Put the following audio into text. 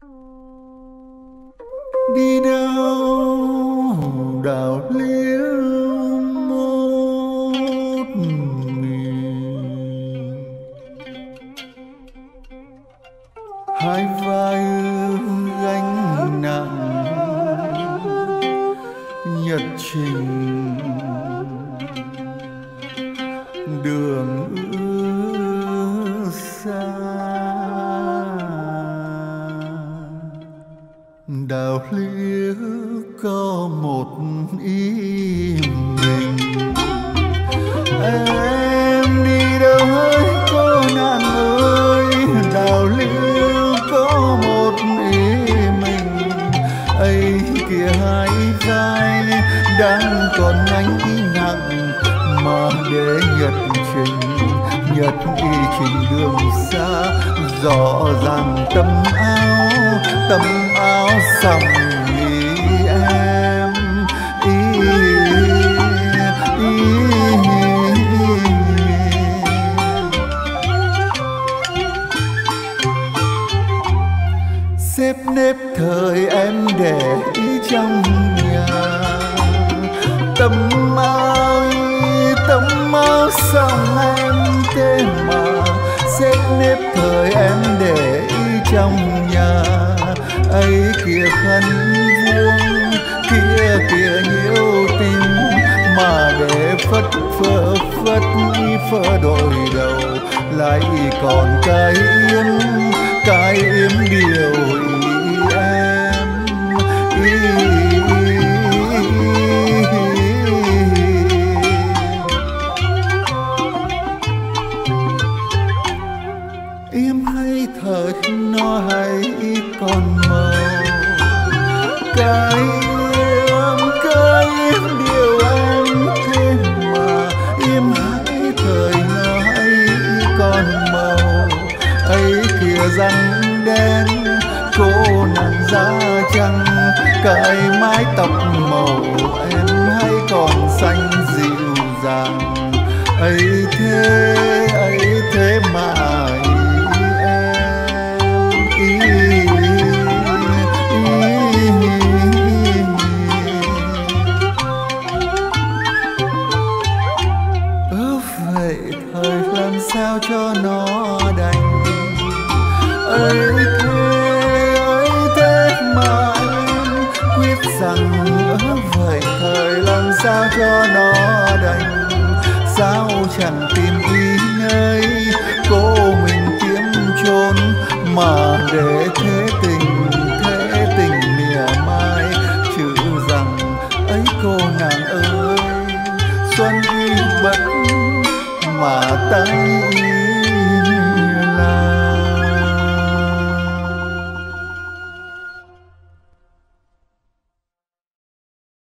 Đi đâu đào liễu một mình, hai vai gánh nặng nhật trình, đường xa. Đào liễu có một ý mình, em đi đâu hỡi cô nàng ơi. Đào liễu có một ý mình, ấy kìa hai vai đang còn anh nặng, mà để nhật trình, nhật y trình đường xa. Rõ ràng tâm áo sòng ý em ý, xếp nếp thời em để ý trong nhà. Tấm áo sòng em thế mà xếp nếp thời em để ý trong nhà. Ấy kìa khăn vuông, kìa nhiêu tình, mà để phất phơ đội đầu. Lại còn cái yếm điều ý em ý. Yếm hay thời nó hay còn màu, cái yếm điều em thế mà. Yếm hay thời nó hay còn màu, ấy kìa răng đen cô nàng da trắng. Cái mái tóc màu em hay còn xanh dịu dàng, ấy thế mà vậy thời làm sao cho nó đành. Ấy thế mà em quyết rằng vậy thời làm sao cho nó đành. Sao chẳng tìm ý nơi cô mình kiếm chốn, mà để thế tình mỉa mai. Chữ rằng ấy cô nàng ơi, xuân y bất mà tay